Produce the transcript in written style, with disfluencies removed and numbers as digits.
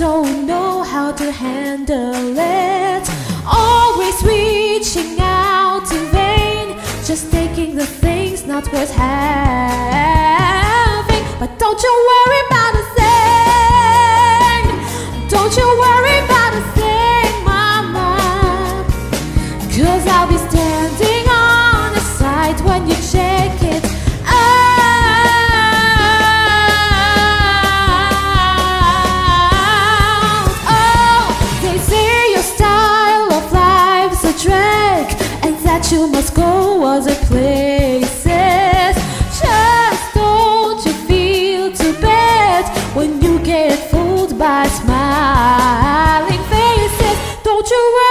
don't know how to handle it. Always reaching out in vain, just taking the things not worth having. But don't you worry about a thing. Don't you worry about a thing, mama, 'cause I'll be standing on the side when you check it out. Oh, they say your style of life's a drag, and that you must go other places. Just don't you feel too bad when you get fooled by smiling faces. Don't you worry